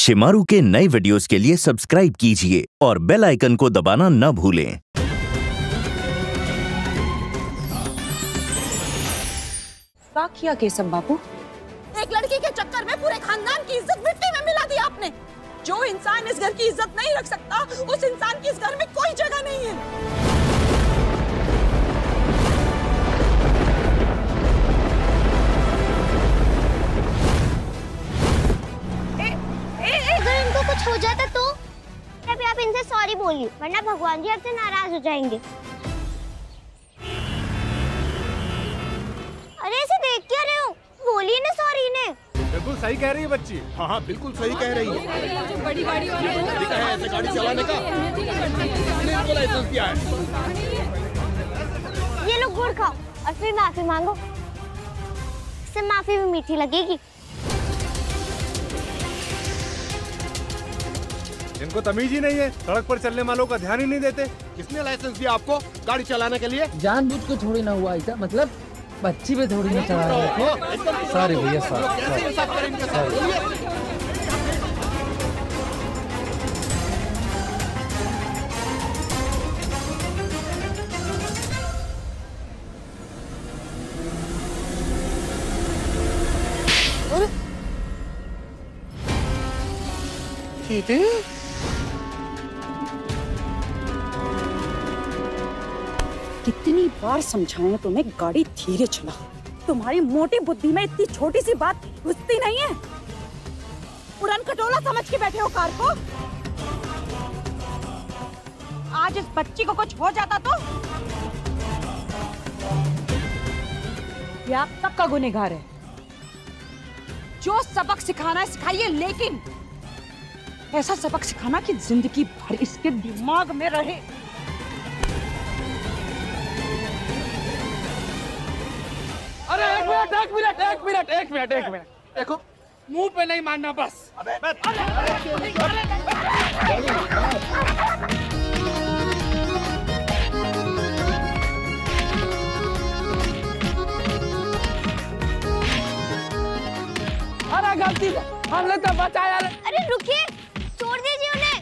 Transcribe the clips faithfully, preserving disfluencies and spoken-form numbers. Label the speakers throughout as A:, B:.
A: शिमारू के नए वीडियोस के लिए सब्सक्राइब कीजिए और बेल आइकन को दबाना न भूलें।
B: क्या किया केशव बाबू?
C: एक लड़की के चक्कर में पूरे खानदान की इज्जत मिट्टी में मिला दी आपने। जो इंसान इस घर की इज्जत नहीं रख सकता, उस इंसान की इस घर में कोई जगह नहीं है।
D: अगर इनको कुछ हो जाता तो तभी आप इनसे सॉरी बोलिए, वरना भगवान जी आपसे नाराज हो जाएंगे। अरे ऐसे देख क्या रहे हो? बोलिए ना सॉरी ने।
E: बिल्कुल सही कह रही है बच्ची। हाँ हाँ बिल्कुल सही कह रही है।
C: जो बड़ी गाड़ी वाले
E: है ऐसे गाड़ी चलाने का इनको लाइसेंस दिया है।
D: ये लोग गुड़ खाओ और फिर माफी मांगो, इससे माफी भी मीठी लगेगी।
E: इनको तमीज ही नहीं है, सड़क पर चलने वालों का ध्यान ही नहीं देते। किसने लाइसेंस दिया आपको गाड़ी चलाने के लिए?
F: जानबूझ के थोड़ी ना हुआ ऐसा, मतलब बच्ची पे थोड़ी ना चला रहे थे। सॉरी भैया, सॉरी।
E: ठीक है।
C: कितनी बार समझाऊं तुम्हें गाड़ी धीरे चलाओ। तुम्हारी मोटी बुद्धि में इतनी छोटी सी बात घुसती नहीं है। पुरान कटोला समझ के बैठे हो कार को। आज इस बच्ची को कुछ हो जाता तो ये आप तक का गुनहगार है। जो सबक सिखाना है सिखाइए, लेकिन ऐसा सबक सिखाना कि जिंदगी भर इसके दिमाग में रहे।
F: अरे एक मिनट एक मिनट एक मिनट एक मिनट एक मिनट देखो, मुंह पे नहीं मारना बस। अबे अरे गलती से हमने तो बचाया।
D: अरे रुकिए, छोड़ दीजिए उन्हें।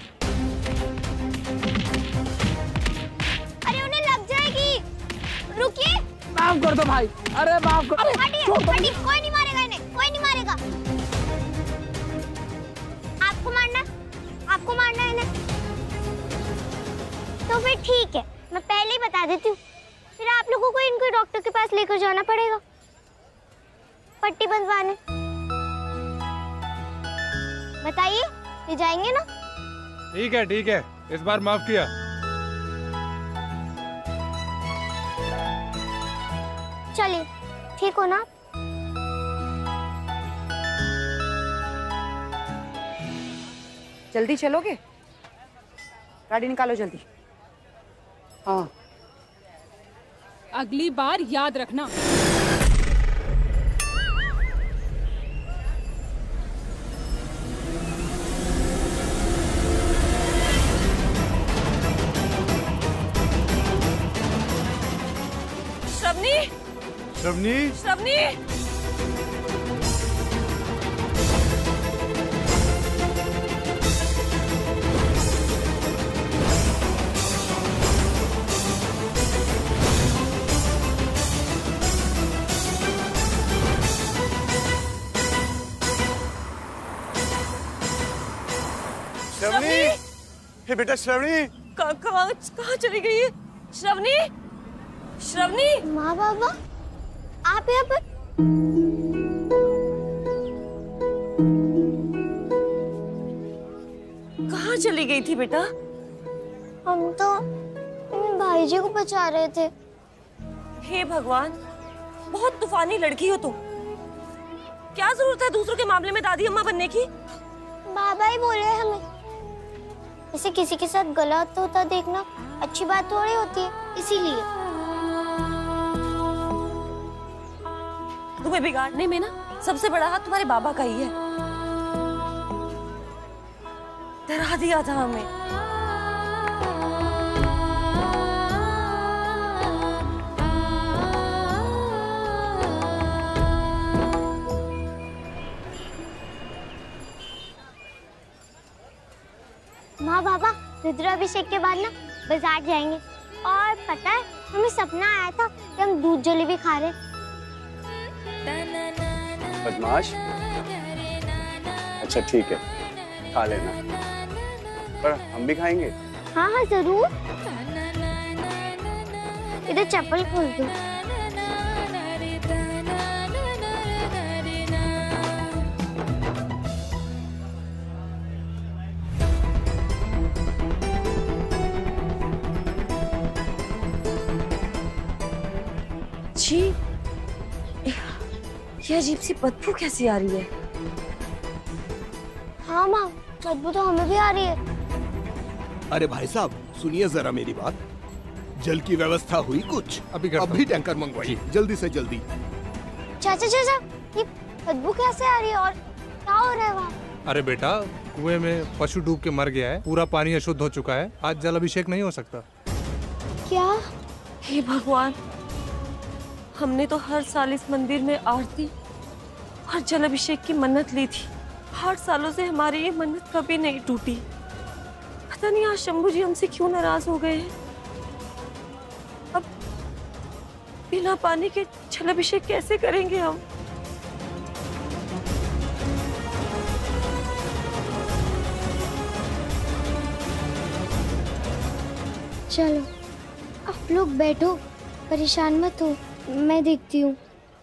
D: अरे उन्हें लग जाएगी, रुकिए।
F: माफ कर दो भाई, अरे माफ कर।
D: हटिए, हटिए, कोई नहीं मारेगा इन्हें, कोई नहीं मारेगा। आपको मारना, आपको मारना है इन्हें, तो फिर ठीक है, मैं पहले ही बता देती हूँ। फिर आप लोगों को इनको डॉक्टर के पास लेकर जाना पड़ेगा, पट्टी बंधवाने। बताइए, ले जाएंगे ना?
E: ठीक है ठीक है, इस बार माफ किया।
D: चलिए, ठीक हो ना?
C: जल्दी चलोगे? गाड़ी निकालो जल्दी। हाँ,
B: अगली बार याद रखना।
C: श्रवनी,
E: श्रवनी,
C: श्रवनी,
E: श्रवनी, हे बेटा श्रवनी,
C: कहाँ कहाँ चली गई है श्रवनी? श्रवनी,
D: माँ बाबा, आप यहाँ पर?
C: कहाँ चली गई थी बेटा?
D: हम तो अपने भाई जी को बचा रहे थे।
C: हे भगवान, बहुत तूफानी लड़की हो तुम। क्या जरूरत है दूसरों के मामले में दादी अम्मा बनने की?
D: बाबा ही बोले हमें, ऐसे किसी के साथ गलत होता देखना अच्छी बात थोड़ी होती है, इसीलिए।
C: तुम्हें बिगाड़ने में ना सबसे बड़ा हाथ तुम्हारे बाबा का ही है। डरा दिया था हमें।
D: हाँ बाबा, रुद्राभिषेक के बाद ना बाजार जाएंगे। और पता है, हमें सपना आया था कि हम दूध जलेबी खा रहे।
G: बदमाश। अच्छा ठीक है, खा लेना, पर हम भी खाएंगे।
D: हाँ हाँ जरूर। इधर चप्पल खोल दो।
C: जी, ये अजीब सी बदबू कैसी आ रही है?
D: हाँ माँ, बदबू तो हमें भी आ रही है।
E: अरे भाई साहब सुनिए जरा मेरी बात, जल की व्यवस्था हुई कुछ?
F: अभी
E: अभी टैंकर मंगवाइए जल्दी से जल्दी।
D: चाचा चाचा, ये बदबू कैसे आ रही है और क्या हो रहा है वहाँ?
F: अरे बेटा, कुएं में पशु डूब के मर गया है, पूरा पानी अशुद्ध हो चुका है, आज जल अभिषेक नहीं हो सकता।
D: क्या?
C: हे भगवान, हमने तो हर साल इस मंदिर में आरती और जल अभिषेक की मन्नत ली थी। आठ सालों से हमारी ये मन्नत कभी नहीं टूटी। पता नहीं आज शंभू जी हमसे क्यों नाराज हो गए हैं। अब बिना पानी के जल अभिषेक कैसे करेंगे हम?
D: चलो आप लोग बैठो, परेशान मत हो, मैं देखती हूँ।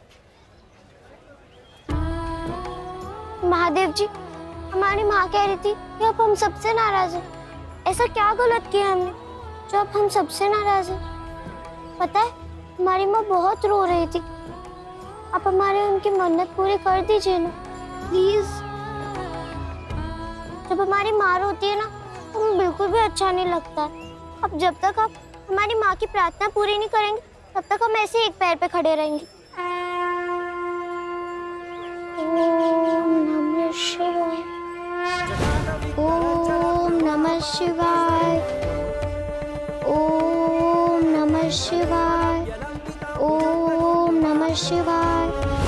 D: महादेव जी, हमारी माँ कह रही थी कि अब हम सबसे नाराज हैं। ऐसा क्या गलत किया हमने जो अब हम सबसे नाराज हैं? पता है, हमारी माँ बहुत रो रही थी। आप हमारे उनकी मन्नत पूरी कर दीजिए ना प्लीज। जब हमारी माँ रोती है ना, तो हमें बिल्कुल भी अच्छा नहीं लगता। अब जब तक आप हमारी माँ की प्रार्थना पूरी नहीं करेंगे, तब तक हम ऐसे एक पैर पे खड़े रहेंगे। ओम नमः शिवाय, ओम नमः शिवाय, ओम नमः शिवाय, ओम नमः शिवाय।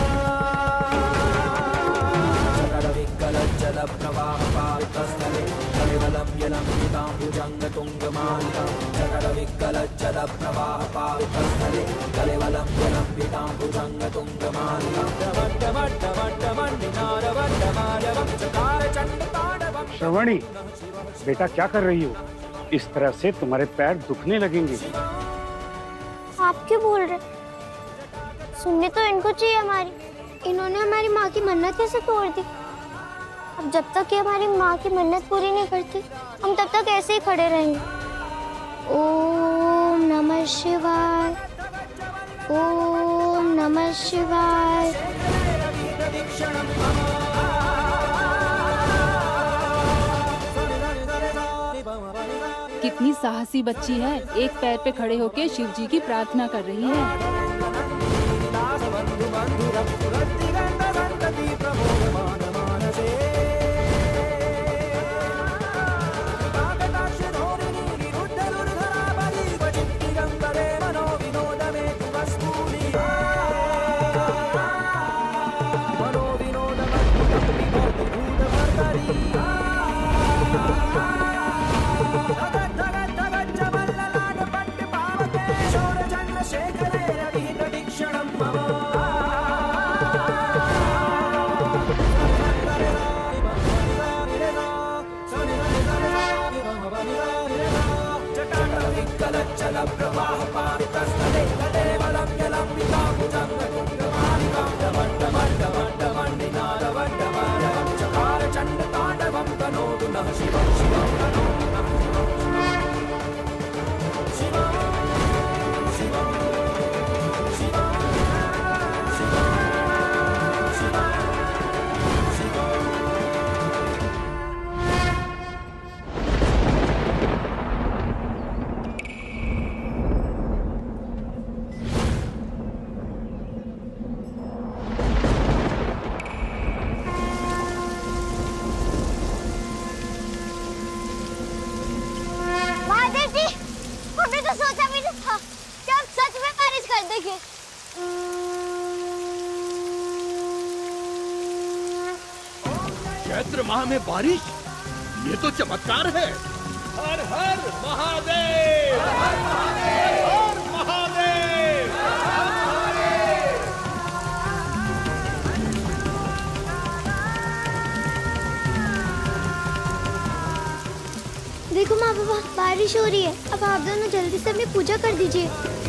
H: श्रवणी, बेटा क्या कर रही हो? इस तरह से तुम्हारे पैर दुखने लगेंगे।
D: आप क्यों बोल रहे? सुनने तो इनको चाहिए हमारी। इन्होंने हमारी माँ की मन्नत कैसे तोड़ दी? अब जब तक ये हमारी माँ की मन्नत पूरी नहीं करती, हम तब तक ऐसे ही खड़े रहेंगे। ओम नमः शिवाय, ओम नमः शिवाय।
B: कितनी साहसी बच्ची है, एक पैर पे खड़े होके शिव जी की प्रार्थना कर रही है।
E: चैत्र माह में बारिश, ये तो चमत्कार है। हर हर महादेव, हर महादेव, हर महादेव।
D: देखो माँ बाबा, बारिश हो रही है। अब आप दोनों जल्दी से अपनी पूजा कर दीजिए।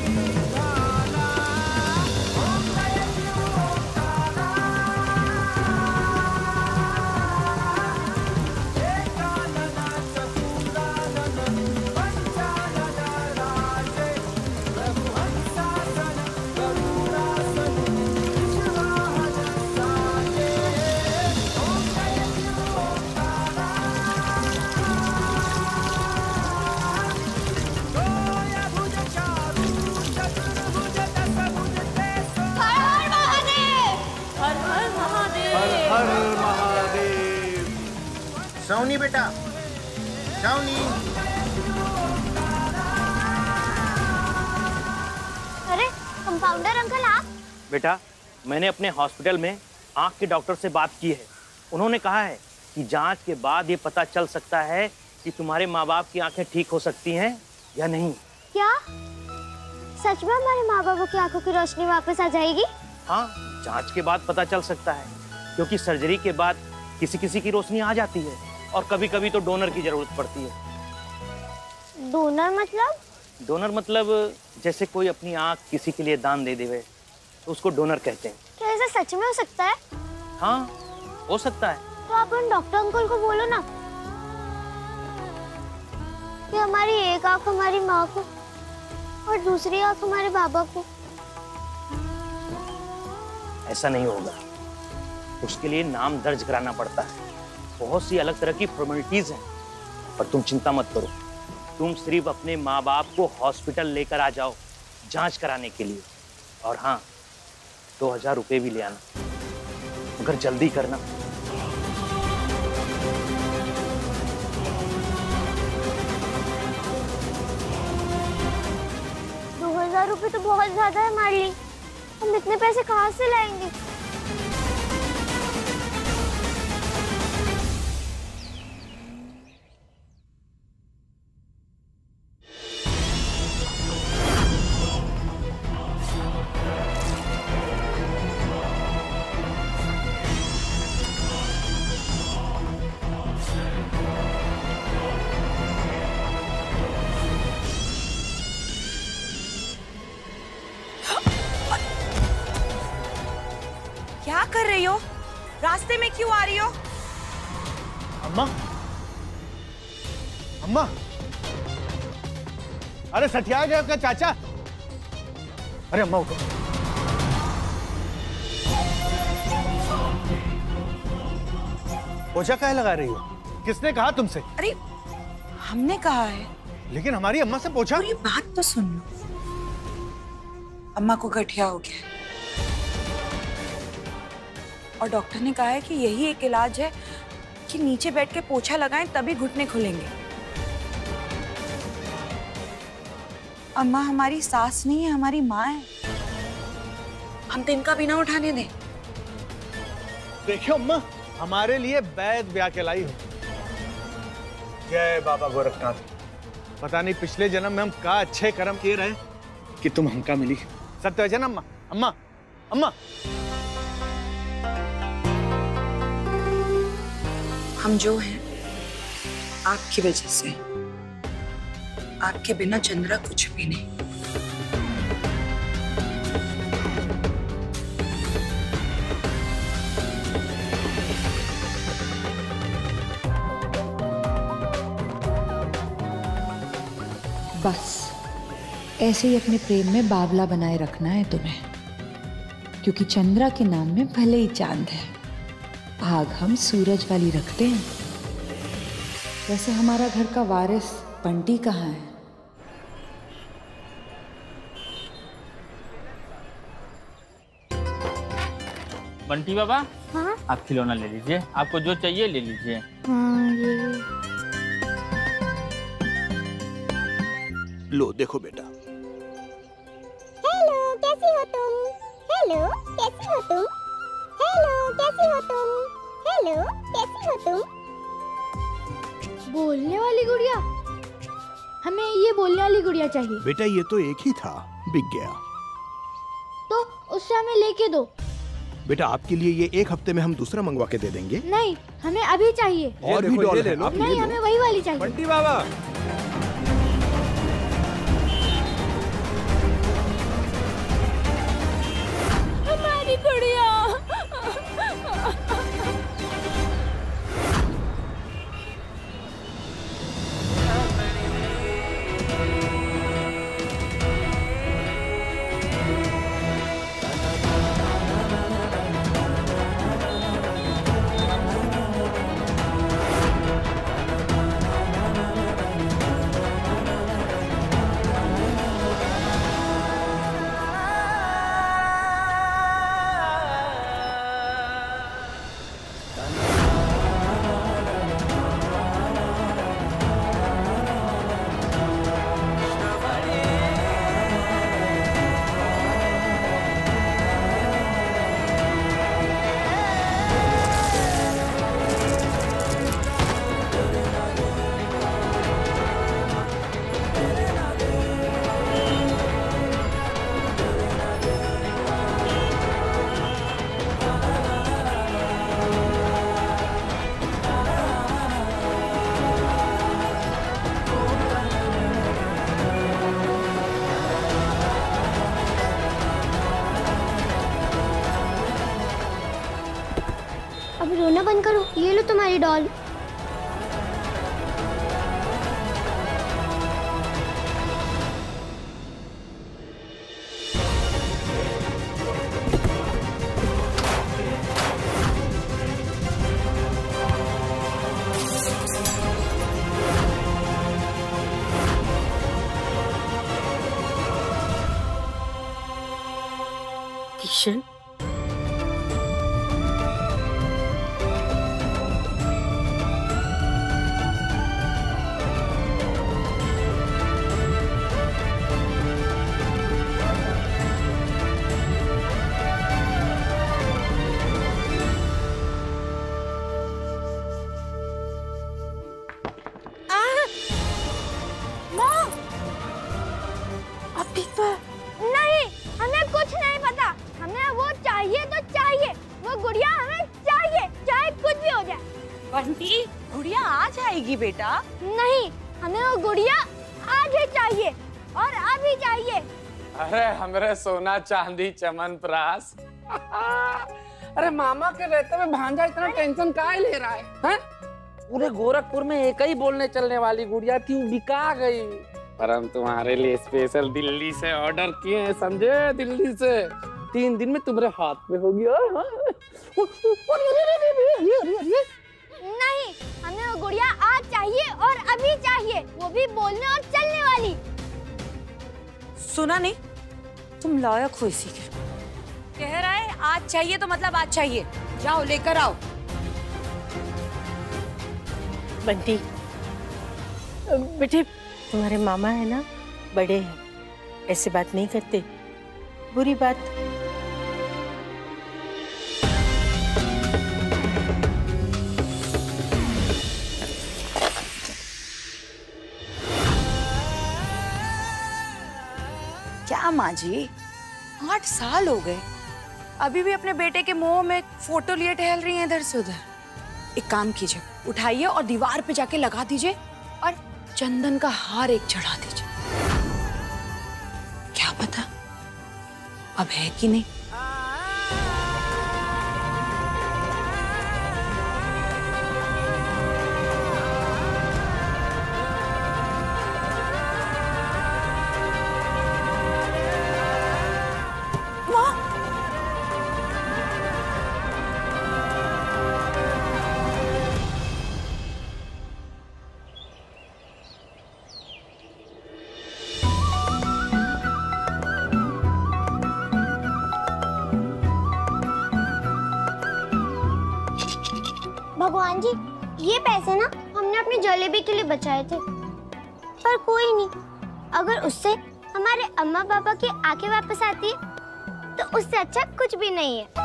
I: श्रावणी बेटा, श्रावणी।
D: अरे कंपाउंडर अंकल आप?
J: बेटा, मैंने अपने हॉस्पिटल में आंख के डॉक्टर से बात की है। उन्होंने कहा है कि जांच के बाद ये पता चल सकता है कि तुम्हारे माँ बाप की आंखें ठीक हो सकती हैं या नहीं।
D: क्या सच में हमारे माँ बाबू की आंखों की रोशनी वापस आ जाएगी?
J: हाँ, जांच के बाद पता चल सकता है, क्योंकि सर्जरी के बाद किसी किसी की रोशनी आ जाती है और कभी कभी तो डोनर की जरूरत पड़ती है।
D: डोनर मतलब?
J: डोनर मतलब जैसे कोई अपनी आंख किसी के लिए दान दे देवे तो उसको डोनर कहते हैं।
D: क्या ऐसा सच में हो सकता है?
J: हाँ, हो सकता है।
D: तो आप उन डॉक्टर अंकल को बोलो ना कि हमारी एक आंख हमारी माँ को और दूसरी आंख हमारे बाबा को।
J: ऐसा नहीं होगा, उसके लिए नाम दर्ज कराना पड़ता है, बहुत सी अलग तरह की फॉर्मेलिटीज हैं। पर तुम चिंता मत करो, तुम सिर्फ अपने माँ बाप को हॉस्पिटल लेकर आ जाओ जांच कराने के लिए। और हाँ, दो हजार रुपये भी ले आना, मगर जल्दी करना।
D: दो हजार रुपये तो बहुत ज्यादा है हमारे लिए। हम इतने पैसे कहाँ से लाएंगे?
C: क्या कर रही हो? रास्ते में क्यों आ रही हो?
E: अम्मा, अम्मा, अरे सठिया गया आपका चाचा। अरे अम्मा उठो। पोछा काहे लगा रही हो? किसने कहा तुमसे?
C: अरे हमने कहा है।
E: लेकिन हमारी अम्मा से पूछा।
C: ये बात तो सुन लो। अम्मा को गठिया हो गया और डॉक्टर ने कहा है कि यही एक इलाज है कि नीचे बैठ के पोछा लगाएं तभी घुटने खुलेंगे। अम्मा हमारी सास नहीं है, हमारी माँ है। हम तो इनका बिना उठाने दें।
E: देखियो अम्मा, हमारे लिए बैद ब्याह के लाई हो। जय बाबा गोरखनाथ। पता नहीं पिछले जन्म में हम का अच्छे कर्म किए रहे कि तुम हमका मिली। सत्य वचन अम्मा। अम्मा, अम्मा।
C: हम जो हैं आपकी वजह से। आपके बिना चंद्रा कुछ भी नहीं।
K: बस ऐसे ही अपने प्रेम में बावला बनाए रखना है तुम्हें, क्योंकि चंद्रा के नाम में भले ही चांद है, आग हम सूरज वाली रखते हैं। वैसे हमारा घर का वारिस बंटी कहाँ है?
L: बंटी बाबा,
D: हाँ?
L: आप खिलौना ले लीजिए, आपको जो चाहिए ले लीजिए।
D: हाँ, ये
E: लो देखो बेटा।
D: हेलो, कैसी हो तुम? हेलो, कैसी हो तुम? हेलो, कैसी हो तुम? हेलो, कैसी हो तुम? बोलने वाली गुड़िया,
M: हमें ये बोलने वाली गुड़िया चाहिए।
I: बेटा ये तो एक ही था, बिक गया।
M: तो उससे हमें लेके दो।
I: बेटा आपके लिए ये एक हफ्ते में हम दूसरा मंगवा के दे देंगे।
M: नहीं, हमें अभी चाहिए।
I: और भी डॉल है, आप ले
M: नहीं,
I: लो।
M: हमें वही वाली चाहिए।
E: बंटी बाबा
B: हमारी गुड़िया।
D: अब रोना बंद करो, ये लो तुम्हारी डॉल।
N: किशन,
D: नहीं, हमें कुछ नहीं पता। हमें वो चाहिए तो चाहिए, वो गुड़िया हमें चाहिए, चाहे कुछ भी हो जाए।
C: बंटी, गुड़िया आ जाएगी बेटा।
D: नहीं, हमें वो गुड़िया आज ही चाहिए और अभी चाहिए।
F: अरे हमरे सोना चांदी चमन प्रास। अरे मामा के रहते में भांजा इतना टेंशन काहे ले रहा है, हैं? पूरे गोरखपुर में एक ही बोलने चलने वाली गुड़िया थी, वो बिका गई। पर हम तुम्हारे लिए स्पेशल दिल्ली से ऑर्डर किए हैं, समझे? दिल्ली से तीन दिन में तुम्हारे हाथ में होगी।
D: नहीं, हमें वो गुड़िया आज चाहिए और अभी चाहिए, वो भी बोलने और चलने वाली।
C: सुना नहीं, तुम लायक हो इसी के। कह रहा है आज चाहिए तो मतलब आज चाहिए। जाओ लेकर आओ।
N: बंटी बेटे, तुम्हारे मामा है ना, बड़े हैं, ऐसे बात नहीं करते, बुरी बात।
C: क्या माँ जी, आठ साल हो गए, अभी भी अपने बेटे के मोह में फोटो लिए टहल रही हैं इधर से उधर। एक काम कीजिए, उठाइए और दीवार पे जाके लगा दीजिए और चंदन का हार एक चढ़ा दीजिए। क्या पता अब है कि नहीं।
D: भगवान जी, ये पैसे ना हमने अपनी जलेबी के लिए बचाए थे, पर कोई नहीं, अगर उससे हमारे अम्मा पापा की आंखें वापस आती है तो उससे अच्छा कुछ भी नहीं है।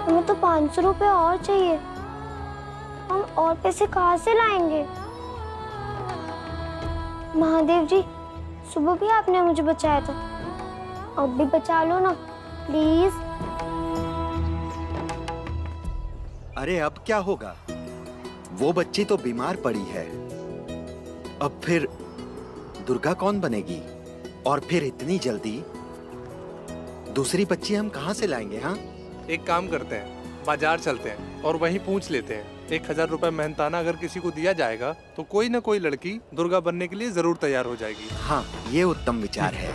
D: हमें तो पाँच सौ रुपये और चाहिए। हम और पैसे कहाँ से लाएंगे? महादेव जी, सुबह भी आपने मुझे बचाया था, अब भी बचा लो ना प्लीज।
O: अरे अब क्या होगा? वो बच्ची तो बीमार पड़ी है, अब फिर दुर्गा कौन बनेगी? और फिर इतनी जल्दी दूसरी बच्ची हम कहाँ से लाएंगे? हाँ,
P: एक काम करते हैं, बाजार चलते हैं और वहीं पूछ लेते हैं। एक हजार रुपए मेहनताना अगर किसी को दिया जाएगा तो कोई ना कोई लड़की दुर्गा बनने के लिए जरूर तैयार हो जाएगी।
O: हाँ, ये उत्तम विचार है।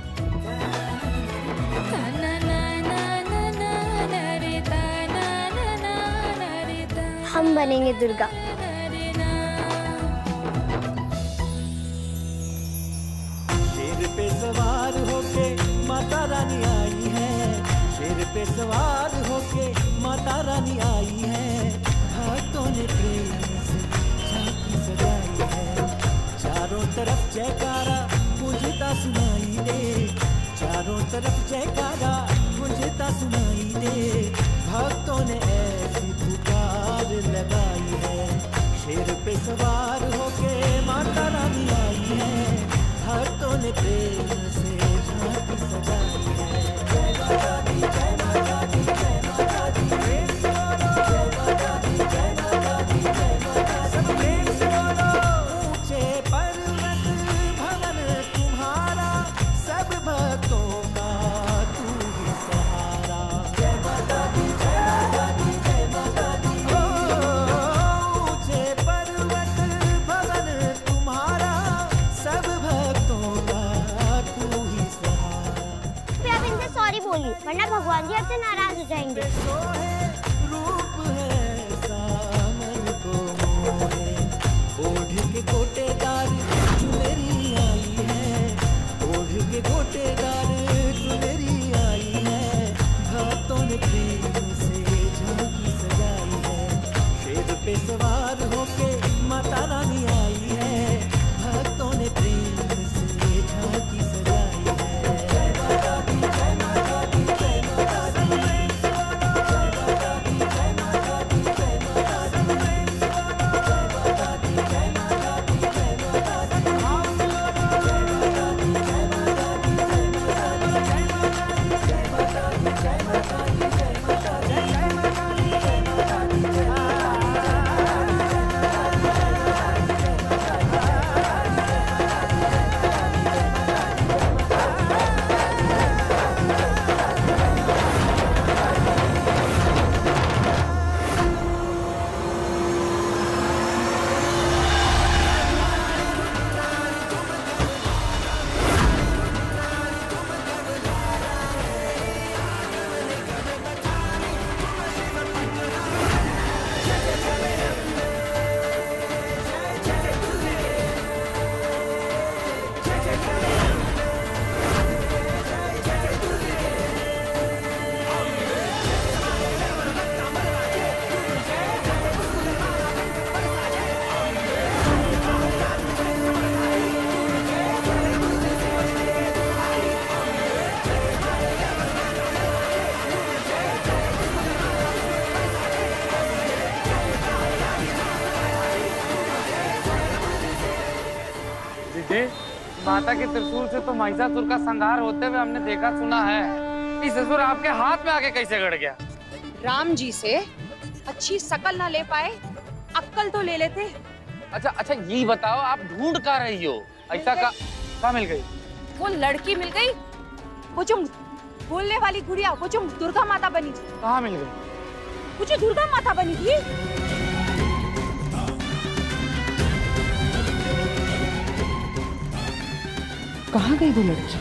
D: हम बनेंगे दुर्गा।
Q: शेर पे सवार होके माता रानी आई है, शेर पे सवार होके माता रानी आई है, भक्तों ने प्रेम से झांकी सजाई है, चारों तरफ जयकारा गूंजता सुनाई दे, चारों तरफ जयकारा गूंजता सुनाई दे, भक्तों ने ऐसी पुकार लगाई है, शेर पे सवार होके माता रानी आई है, भक्तों ने प्रेम से झांकी सजाई है। जय माता दी, जय माता दी, जय माता दी, प्रेम से बोलो, जय माता दी, जय माता दी, जय माता दी, सब प्रेम से बोलो। ऊंचे पर्वत भवन तुम्हारा, सब भक्तों का तू ही सहारा। जय माता दी, जय माता दी, जय माता दी। ओ ऊंचे पर्वत भवन तुम्हारा, सब भक्तों का तू ही सहारा।
D: आप इनसे सॉरी बोलिए, वरना भगवान जी आपसे नाराज हो जाएंगे।
Q: रूप है सामन को मोहे, ओढ़ के गोटेदार चुनरी आई है, ओढ़ के गोटेदार चुनरी आई है, भक्तों ने प्रेम से झांकी सजाई है, शेर पे सवार होके माता रानी आई है, भक्तों ने प्रेम से झांकी सजाई है। जय माता दी, जय माता दी, जय माता दी, जय माता दी, जय माता दी, जय माता दी, जय माता दी, जय माता दी, जय माता दी, जय माता दी, जय माता दी, जय माता दी, जय माता दी, जय माता दी, जय माता दी, जय माता दी, जय माता दी, जय माता दी।
F: माता के त्रिशूल से तो महिषासुर का संहार होते हुए हमने देखा सुना है। इस असुर आपके हाथ में आके कैसे गड़ गया?
C: राम जी से अच्छी शकल ना ले पाए, अक्कल तो ले लेते।
F: अच्छा अच्छा ये बताओ, आप ढूंढ का रही हो? ऐसा का कहाँ मिल गई?
C: वो लड़की मिल गई, वो जो बोलने वाली गुड़िया, वो जो दुर्गा माता बनी थी।
F: कहाँ मिल गई?
C: वो जो दुर्गा माता बनी थी।
K: कहाँ गई वो लड़की?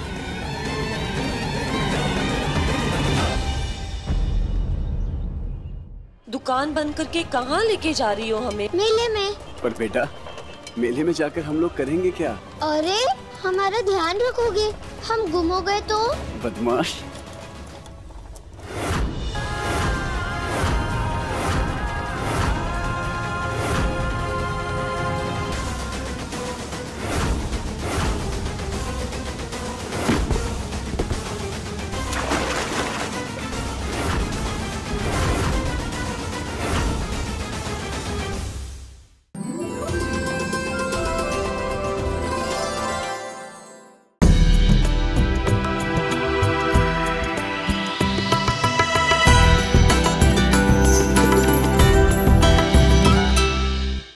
R: दुकान बंद करके कहाँ लेके जा रही हो हमें?
D: मेले में।
G: पर बेटा, मेले में जाकर हम लोग करेंगे क्या?
D: अरे हमारा ध्यान रखोगे, हम गुम हो गए तो?
G: बदमाश,